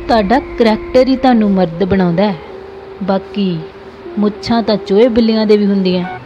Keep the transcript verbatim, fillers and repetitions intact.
ਤੁਹਾਡਾ ਕਰੈਕਟਰ ही ਤੁਹਾਨੂੰ मर्द बनाउंदा है। बाकी मुच्छां तां चोए बिल्लियां दे भी हुंदियां।